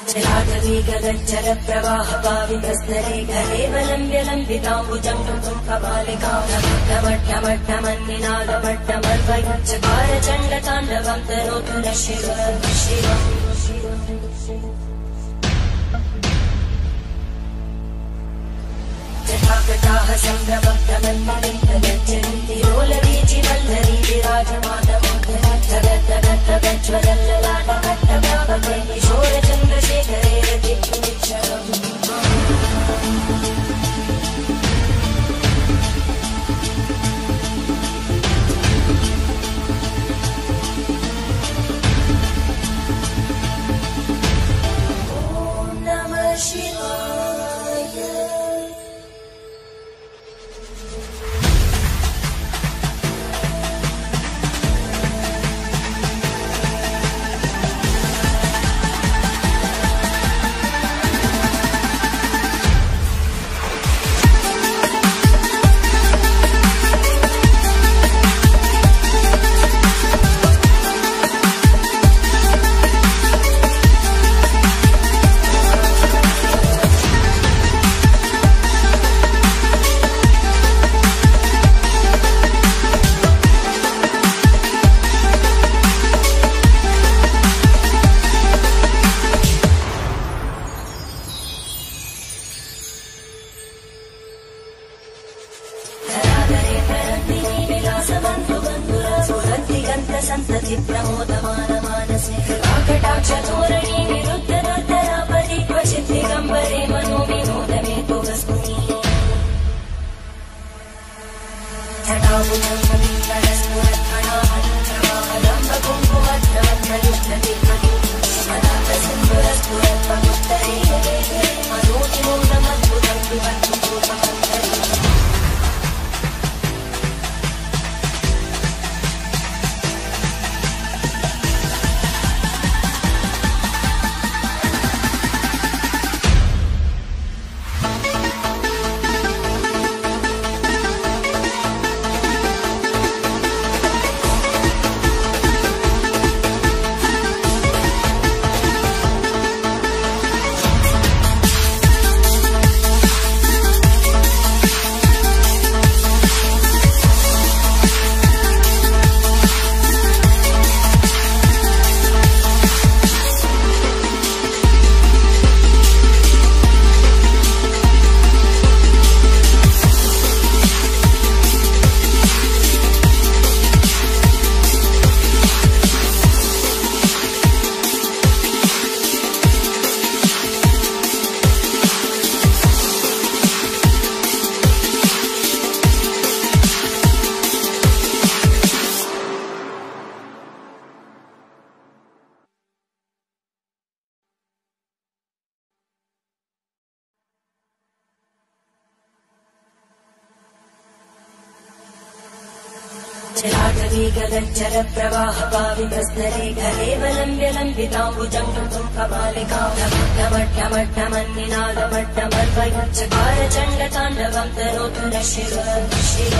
जलाटवी गगनचर प्रवाह पावितस्तरे घरे वलम्ब्यलम्बिताम्बुजं कृतं कपालिकामट्टमट्टमट्टमन्निनादमट्टमर्वयुच्चकार चण्डताण्डवं तनोतु न शिव शिव जटाकटाः सम्भ्रमभ्रमन्मलिन्दगच्छन्ति रोलवीचि वल्लरी विराजमानमोहनज्वलल्ललाटकट्टव्यापके किशोरचन्द्रशेखरे रतिक्षरम् ॐ नमः शिवाय। संतति प्रमोदमान मानसे कृपाकटाक्षतोरणी विरुद्धदत्तरापदि क्वचित् दिगम्बरे मनो विनोदमे भुवस्मुनि जटाभुजं कविकरस्फुरत्फणामनुप्रवाहलम्बकुङ्कुमद्रवन्नयुष्टतिर्मणि स्मदातसिन्धुरस्फुरत्वमुत्तरे मनोतिमोदमद्भुतं विवत्तुपूर्वमन्तरि जलाटवी गगनचर प्रवाह पावितस्तरे घरे वलम्ब्यलम्बिताम्बुजं कृतं कपालिकामट्टमट्टमन्निनादमट्टमर्वयुच्चकार चण्डताण्डवं तनोतु न शिव शिव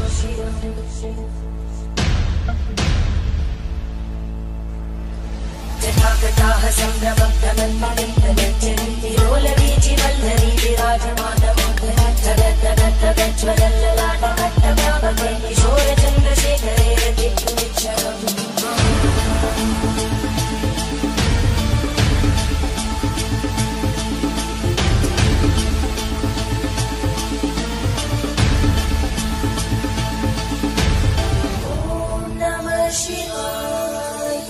जटाकटाः सम्भ्रमभ्रमन्मलिन्दगच्छन्ति रोलवीचि वल्लरी विराजमानमोहनज्वलल्ललाटकट्टव्यापके किशोरचन्द्रशेखरे रतिक्षरम् ॐ नमः शिवाय।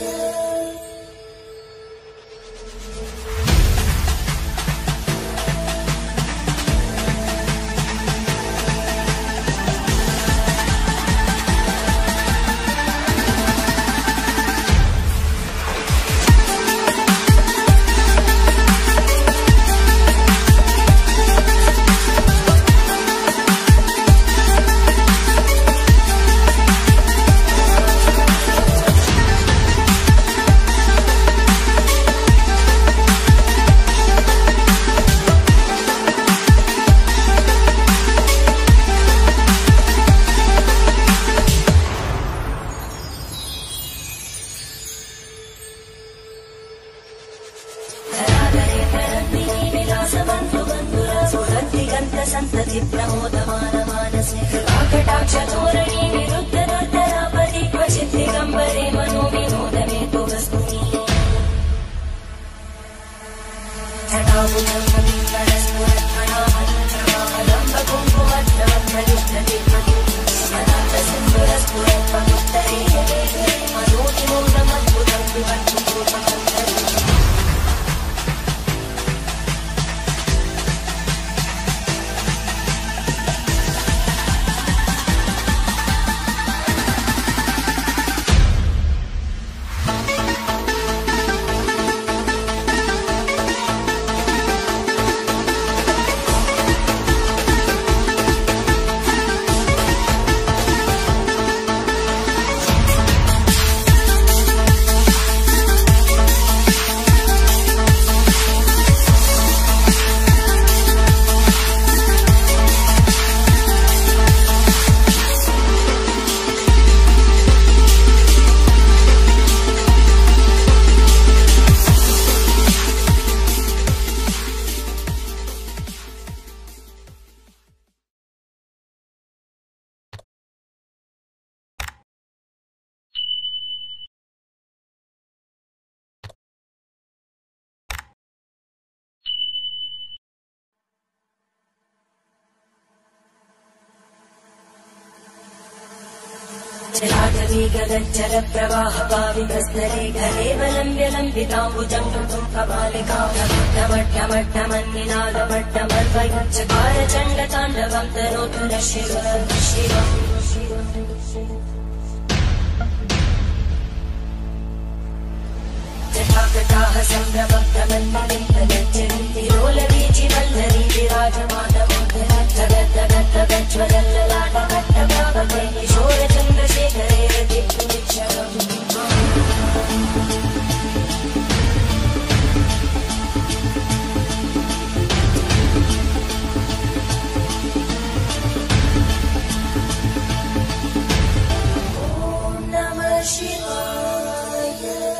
कटाक्षधोरणी विरुद्धदर्दरापदि क्वचित् दिगम्बरे मनो विनोदमे तु वस्तुनि जलाटवीगदज्जल प्रवाह पावितस्थले कलेवलं व्यलम्बिताम्बुजं कृतं कपालिका ढमढमढमढमन्निनादमड्डमर्वयच्चकार चण्डताण्डवं तनोतु नः शिव जटाकटाः सम्भ्रमभ्रमन्मलिन्दगच्छन्ति रोलवीचि वल्लरी विराजमानमोदरज्जगद्दगद्दगज्ज्वलल्ललाटकट्टभावते किशोरचन्द्रशेखरे रतिर्निच्छलम् ॐ नमः शिवाय।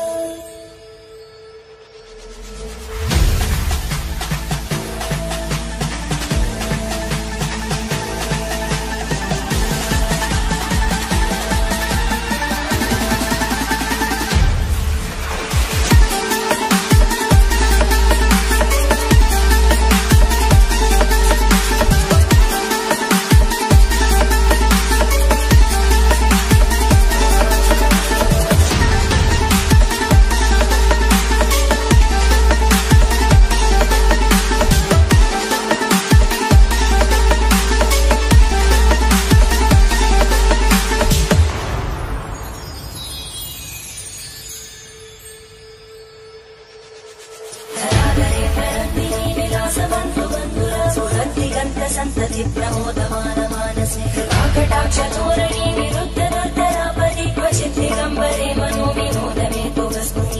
संतति प्रमोदमान मानसे कटाक्षधोरणी विरुद्धदर्दरापदि क्वचित् दिगम्बरे मनो विनोदमे तु वस्तुनि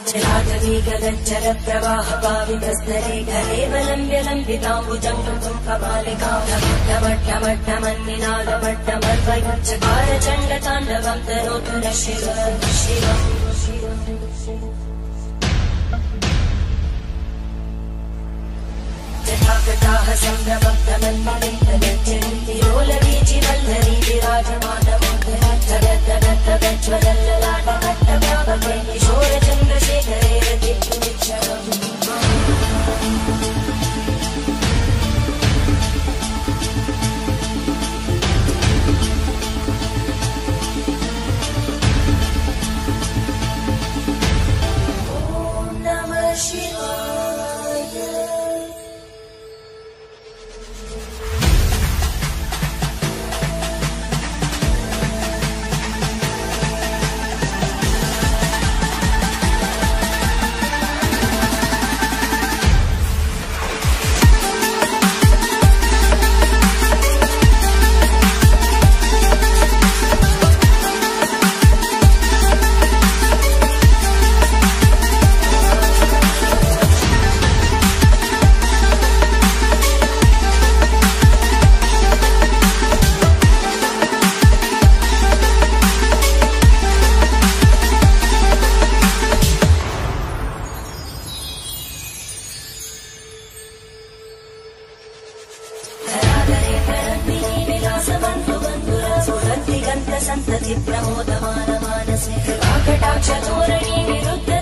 गगनचर प्रवाह पावितस्तरे घरे बलम्ब्य लम्बिताम्बुजं कृतं कपालिका ढमढमढमन्निनादमड्डमर्वयुच्चकार चण्डताण्डवं तनोतु नः शिव शिव। जटाकटाः सम्भ्रमब्धमन्मलिन्दगच्छन्ति लोलवीचि वल्लरी विराजमानमोदरद्धगद्धगज्ज्वलल्ललाटभट्टभावके किशोरचन्द्रशेखरे रतिर्विच्छरम्। ॐ नमः शिवाय। संतति प्रमोदमान मानसे कटाक्ष धोरणी विरुद्ध